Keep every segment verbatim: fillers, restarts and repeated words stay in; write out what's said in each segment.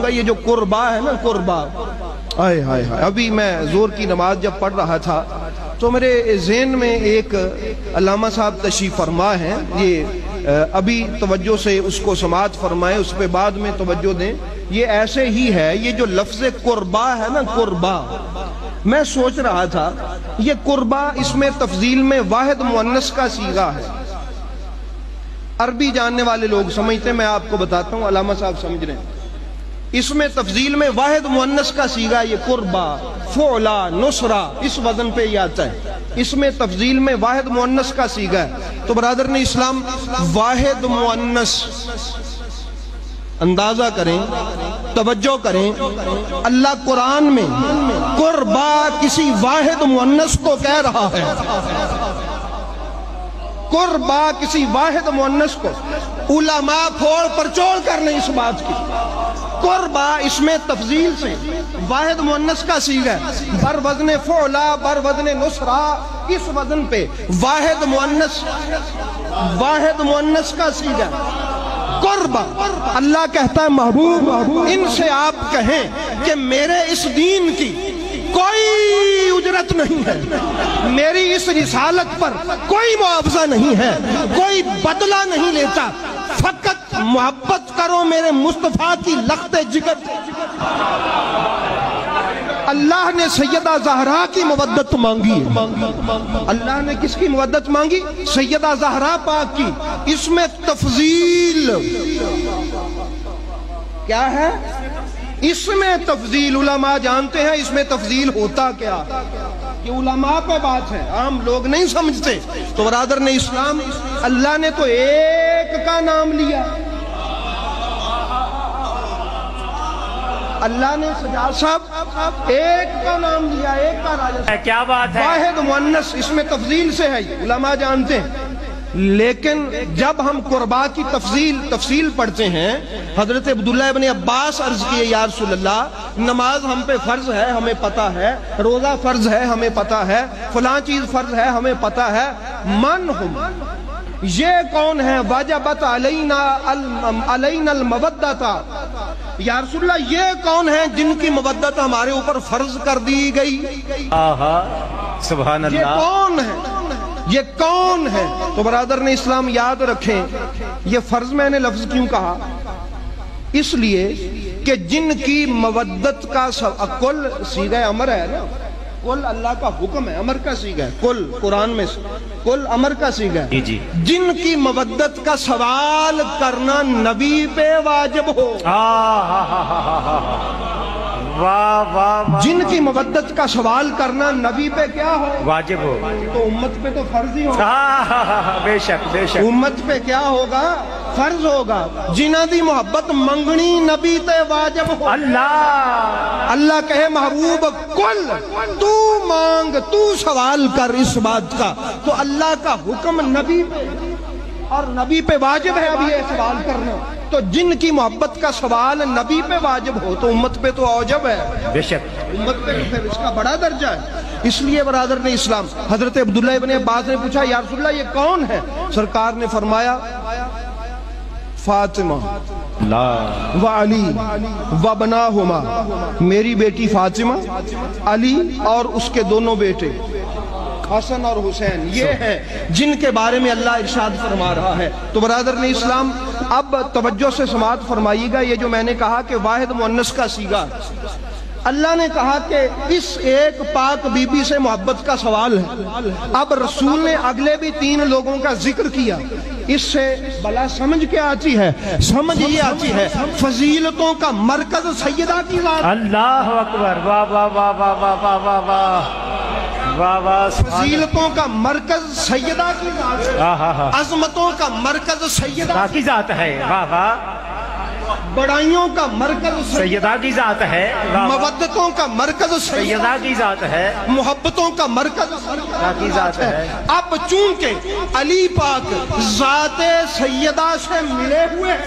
یہ جو قربا ہے نا قربا، آئے ہائے ہائے، ابھی میں زور کی نماز جب پڑھ رہا تھا تو میرے ذہن میں ایک علامہ صاحب تشریف فرما ہے، یہ ابھی توجہ سے اس کو سماعت فرمائے، اس پہ بعد میں توجہ دیں۔ یہ ایسے ہی ہے، یہ جو لفظ قربا ہے نا قربا، میں سوچ رہا تھا یہ قربا اس میں تفضیل میں واحد مؤنث کا صیغہ ہے۔ عربی جاننے والے لوگ سمجھتے ہیں، میں آپ کو بتاتا ہوں، علامہ صاحب سمجھ رہے ہیں، اس میں تفضیل میں واحد مؤنث کا صیغہ یہ قربا، فعلا، نصرہ، اس وزن پہ یہ آتا ہے، اس میں تفضیل میں واحد مؤنث کا صیغہ ہے۔ تو برادران اسلام واحد مؤنث اندازہ کریں، توجہ کریں، اللہ قرآن میں قربا کسی واحد مؤنث کو کہہ رہا ہے، قربا کسی واحد مؤنث کو، علماء پھوڑ پرچوڑ کر لیں اس بات کی، قربا اس میں تفضیل سے واحد مؤنث کا صیغہ ہے، بر وزن فعلا، بر وزن نصرہ، اس وزن پہ واحد مؤنث واحد مؤنث کا صیغہ ہے قربا۔ اللہ کہتا ہے محبوب ان سے آپ کہیں کہ میرے اس دین کی کوئی اجرت نہیں ہے، میری اس رسالت پر کوئی معاوضہ نہیں ہے، کوئی بدلہ نہیں لیتا، فقط محبت کرو میرے مصطفیٰ کی لخت جگر۔ اللہ نے سیدہ زہرا کی مودت مانگی ہے، اللہ نے کس کی مودت مانگی؟ سیدہ زہرا پاک کی۔ اس میں تفضیل کیا ہے؟ اس میں تفضیل، علماء جانتے ہیں اس میں تفضیل ہوتا کیا، یہ علماء پہ بات ہے، عام لوگ نہیں سمجھتے۔ تو برادران اسلام، اللہ نے تو ایک کا نام لیا، اللہ نے سجاد صاحب ایک کا نام لیا، ایک کا راجہ، کیا بات ہے، واحد مؤنث، اس میں تفضیل سے ہے، علماء جانتے ہیں۔ لیکن جب ہم قربا کی تفضیل تفصیل پڑھتے ہیں، حضرت عبداللہ ابن عباس عرض کیے یا رسول اللہ، نماز ہم پہ فرض ہے ہمیں پتہ ہے، روزہ فرض ہے ہمیں پتہ ہے، فلاں چیز فرض ہے ہمیں پتہ ہے، من ہم، یہ کون ہے؟ واجبت علینا علینا المودت، یا رسول اللہ یہ کون ہے جن کی مودت ہمارے اوپر فرض کر دی گئی؟ آہا سبحان اللہ، یہ کون ہے؟ یہ کون ہے؟ تو برادران اسلام یاد رکھیں، یہ فرض میں نے لفظ کیوں کہا؟ اس لیے کہ جن کی مودت کا کل صیغہ امر ہے نا، کل اللہ کا حکم ہے، امر کا صیغہ ہے، کل قرآن میں کل امر کا صیغہ ہے، جن کی مودت کا سوال کرنا نبی پہ واجب ہو، جن کی مودت کا سوال کرنا نبی پہ کیا ہو؟ واجب ہو، تو امت پہ تو فرض ہی ہوگا، بے شک بے شک، امت پہ کیا ہوگا؟ فرض ہوگا۔ جنہ دی محبت منگنی نبی تے واجب ہو، اللہ اللہ کہے محبوب کل تو مانگ، تو سوال کر اس بات کا، تو اللہ کا حکم نبی پہ، اور نبی پہ واجب ہے اب یہ سوال کرنا، تو جن کی محبت کا سوال نبی پہ واجب ہو تو امت پہ تو اوجب ہے، بے شک امت پہ پھر اس کا بڑا درجہ ہے۔ اس لیے برادران اسلام، حضرت عبداللہ ابن عباس نے پوچھا یا رسول اللہ یہ کون ہے؟ سرکار نے فرمایا فاطمہ و علی و بناہما، میری بیٹی فاطمہ، علی اور اس کے دونوں بیٹے حسن اور حسین، یہ ہیں جن کے بارے میں اللہ ارشاد فرما رہا ہے۔ تو برادران اسلام اب توجہ سے سماعت فرمائیے گا، یہ جو میں نے کہا کہ واحد مؤنث کا صیغہ، اللہ نے کہا کہ اس ایک پاک بی بی سے محبت کا سوال ہے، اب رسول نے اگلے بھی تین لوگوں کا ذکر کیا، اس سے بلا سمجھ کے آتی ہے، سمجھ یہ آتی ہے فضیلتوں کا مرکز سیدہ کی ذات، اللہ اکبر، واہ واہ واہ واہ واہ واہ واہ واہ، فضیلتوں کا مرکز سیدہ کی ذات، عظمتوں کا مرکز سیدہ کی ذات ہے، واہ واہ، بڑائیوں کا مرکز سیدہ کی ذات ہے، مودتوں کا مرکز سیدہ کی ذات ہے، محبتوں کا مرکز سیدہ کی ذات ہے۔ اب چونکہ علی پاک ذات سیدہ سے ملے ہوئے،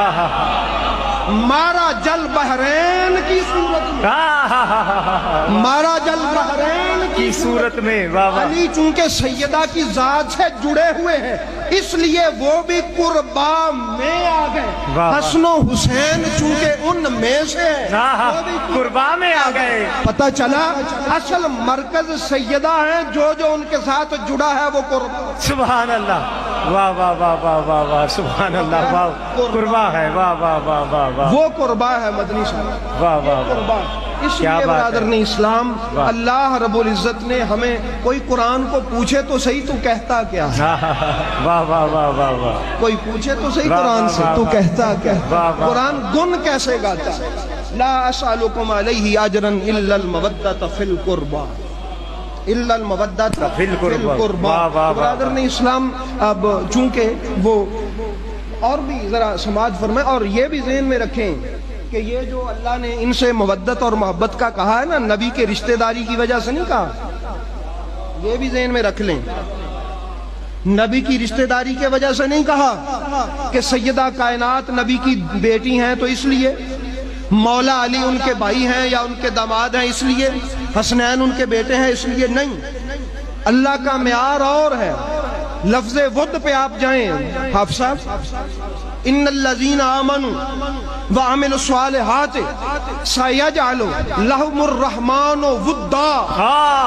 مارا جل بحرین کی صورت میں، مارا جل بحرین کی صورت میں واہ واہ علی چونکہ سیدہ کی ذات سے جڑے ہوئے ہیں اس لیے وہ بھی قربا میں آ گئے. حسن و حسین چونکہ ان میں سے ہاں قربا میں آ گئے. پتہ چلا اصل مرکز سیدہ ہیں, جو جو ان کے ساتھ جڑا ہے وہ قربا. سبحان اللہ واہ واہ واہ واہ واہ واہ سبحان اللہ واہ قربا ہے واہ واہ واہ واہ واہ وہ قربا ہے مدنی صاحب واہ واہ قربا. اس لیے برادران اسلام اللہ رب العزت نے ہمیں, کوئی قرآن کو پوچھے تو صحیح تو کہتا کیا ہے, واہ واہ واہ واہ واہ کوئی پوچھے تو صحیح قرآن سے تو کہتا کیا ہے, قرآن گن کیسے گاتا ہے. لا اسألکم علیہ اجرا الا المودۃ فی القربى الا المودۃ فی القربى. برادران اسلام اب چونکہ وہ اور بھی ذرا سماعت فرمائیں اور یہ بھی ذہن میں رکھیں کہ یہ جو اللہ نے ان سے مودت اور محبت کا کہا ہے نا, نبی کے رشتہ داری کی وجہ سے نہیں کہا, یہ بھی ذہن میں رکھ لیں. نبی کی رشتہ داری کے وجہ سے نہیں کہا کہ سیدہ کائنات نبی کی بیٹی ہیں تو اس لیے, مولا علی ان کے بھائی ہیں یا ان کے داماد ہیں اس لیے, حسنین ان کے بیٹے ہیں اس لیے نہیں. اللہ کا معیار اور ہے. لفظ ود پہ آپ جائیں حافظ صاحب, ان الذین آمنوا وعملوا الصالحات سیجعل لهم الرحمن ودا.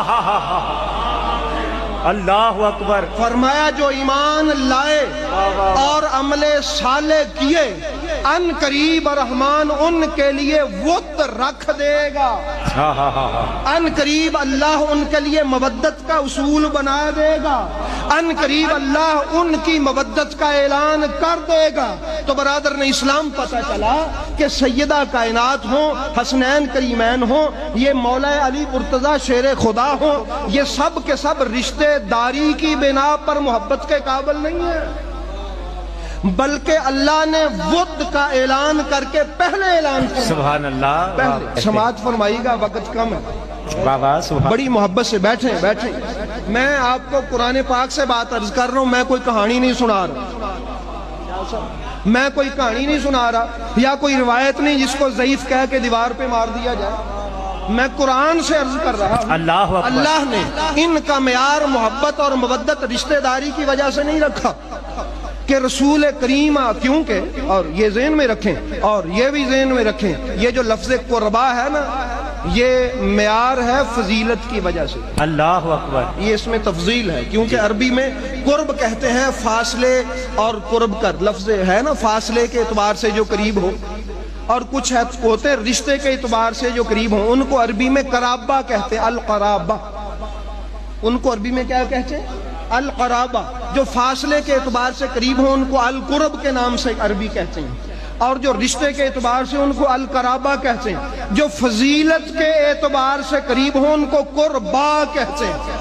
اللہ اکبر. فرمایا جو ایمان لائے اور عمل صالح کیے ان قریب رحمان ان کے لیے ود رکھ دے گا. ان قریب اللہ ان کے لیے مودت کا اصول بنا دے گا. ان قریب اللہ ان کی مودت کا اعلان کر دے گا. تو برادران اسلام پتہ چلا کہ سیدہ کائنات ہوں, حسنین کریمین ہوں, یہ مولا علی مرتضی شیر خدا ہوں, یہ سب کے سب رشتے داری کی بنا پر محبت کے قابل نہیں ہے, بلکہ اللہ نے ود کا اعلان کر کے پہلے اعلان کیا. سبحان اللہ. پہلے سماعت فرمائیے گا, وقت کم ہے, بڑی محبت سے بیٹھیں بیٹھیں. میں آپ کو قرآن پاک سے بات عرض کر رہا ہوں, میں کوئی کہانی نہیں سنا رہا, میں کوئی کہانی نہیں سنا رہا یا کوئی روایت نہیں جس کو ضعیف کہہ کے دیوار پہ مار دیا جائے. میں قرآن سے عرض کر رہا ہوں. اللہ اللہ نے ان کا معیار محبت اور مودت رشتہ داری کی وجہ سے نہیں رکھا کہ رسول کریم, کیونکہ اور یہ ذہن میں رکھیں اور یہ بھی ذہن میں رکھیں, یہ جو لفظ قربا ہے نا یہ معیار ہے فضیلت کی وجہ سے. اللہ اکبر. یہ اس میں تفضیل ہے کیونکہ عربی میں قرب کہتے ہیں فاصلے اور قرب کر لفظ ہے نا, فاصلے کے اعتبار سے جو قریب ہو, اور کچھ ہوتے ہیں رشتے کے اعتبار سے جو قریب ہوں, ان کو عربی میں قرابہ کہتے ہیں. القرابہ, ان کو عربی میں کیا کہتے ہیں؟ القرابہ. جو فاصلے کے اعتبار سے قریب ہوں ان کو القرب کے نام سے عربی کہتے ہیں, اور جو رشتے کے اعتبار سے ان کو القرابہ کہتے ہیں. جو فضیلت کے اعتبار سے قریب ہوں ان کو قربا کہتے ہیں.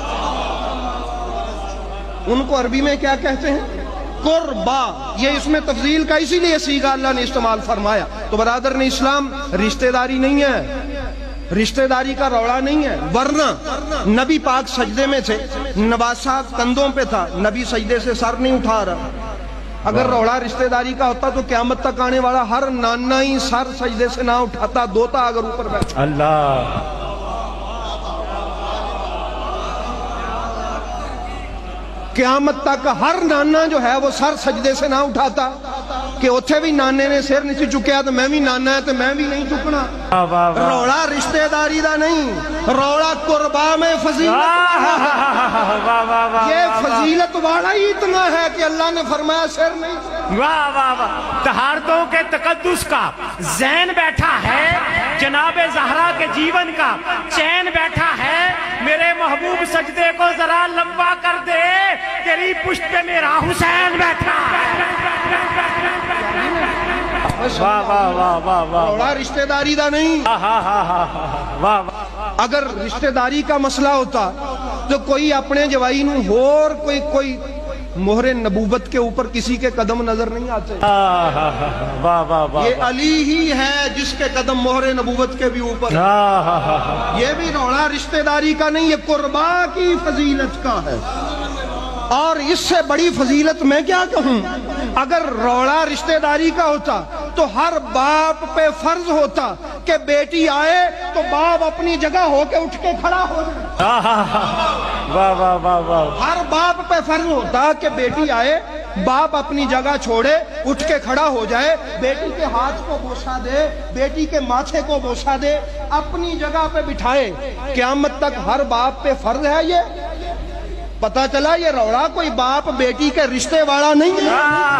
ان کو عربی میں کیا کہتے ہیں؟ قربا. یہ اس میں تفضیل کا اسی لیے سیغہ اللہ نے استعمال فرمایا. تو برادران اسلام رشتہ داری نہیں ہے, رشتہ داری کا روڑا نہیں ہے, ورنہ نبی پاک سجدے میں تھے, نواسہ کندھوں پہ تھا, نبی سجدے سے سر نہیں اٹھا رہا. اگر روڑا رشتہ داری کا ہوتا تو قیامت تک آنے والا ہر نانا ہی سر سجدے سے نہ اٹھاتا, دوتا اگر اوپر بیٹھا. اللہ. قیامت تک ہر نانا جو ہے وہ سر سجدے سے نہ اٹھاتا کہ اتھے بھی نانے نے سر نہیں چکیا تو میں بھی نانا ہے تو میں بھی نہیں چکنا. روڑا رشتہ داری دا نہیں, روڑا قربا میں فضیلت. یہ فضیلت والا ہی اتنا ہے کہ اللہ نے فرمایا سر نہیں. واہ واہ واہ. طہارتوں کے تقدس کا زین بیٹھا ہے, جناب زہرا کے جیون کا چین بیٹھا ہے. میرے محبوب سجدے کو ذرا لمبا کر دے, تیری پشت پہ میرا حسین بیٹھا. واہ واہ واہ واہ واہ. روڑا رشتہ داری دا نہیں. اگر رشتہ داری کا مسئلہ ہوتا تو کوئی اپنے جوائی نو اور کوئی کوئی مہر نبوت کے اوپر کسی کے قدم نظر نہیں آتے. یہ علی ہی ہے جس کے قدم مہر نبوت کے بھی اوپر. یہ بھی روڑا رشتہ داری کا نہیں, یہ قربا کی فضیلت کا ہے. اور اس سے بڑی فضیلت میں کیا کہوں؟ اگر روڑا رشتہ داری کا ہوتا تو ہر باپ پہ فرض ہوتا کہ بیٹی آئے تو باپ اپنی جگہ ہو کے اٹھ کے کھڑا ہو جائے۔ واہ واہ واہ واہ، ہر باپ پہ فرض ہوتا کہ بیٹی آئے، باپ اپنی جگہ چھوڑے، اٹھ کے کھڑا ہو جائے، بیٹی کے ہاتھ کو بوسہ دے، بیٹی کے ماتھے کو بوسہ دے، اپنی جگہ پہ بٹھائے۔ قیامت تک ہر باپ پہ فرض ہے یہ؟ پتا چلا یہ روڑا کوئی باپ بیٹی کے رشتے والا نہیں ہے،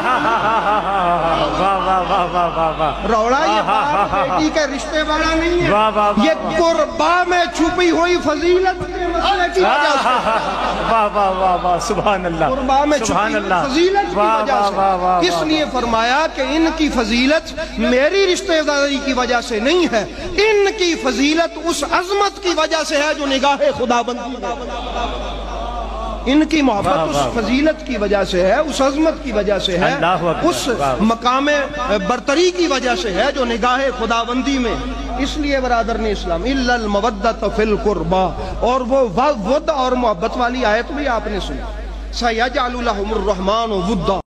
روڑا یہ باپ بیٹی کے رشتے والا نہیں ہے، یہ قربا میں چھپی ہوئی فضیلت کے مسئلے کی وجہ سے، واہ واہ واہ واہ، سبحان اللہ، قربا میں چھپی ہوئی فضیلت کی وجہ سے۔ اس لیے فرمایا کہ ان کی فضیلت میری رشتہ داری کی وجہ سے نہیں ہے، ان کی فضیلت اس عظمت کی وجہ سے ہے جو نگاہ خدا بندی ہے۔ ان کی محبت اس فضیلت کی وجہ سے ہے، اس عظمت کی وجہ سے ہے، اس مقام برتری کی وجہ سے ہے جو نگاہ خداوندی میں۔ اس لیے برادران اسلام الا المودۃ فی القربى، اور وہ ود اور محبت والی آیت بھی آپ نے سنی، سیجعل لهم الرحمن ودا۔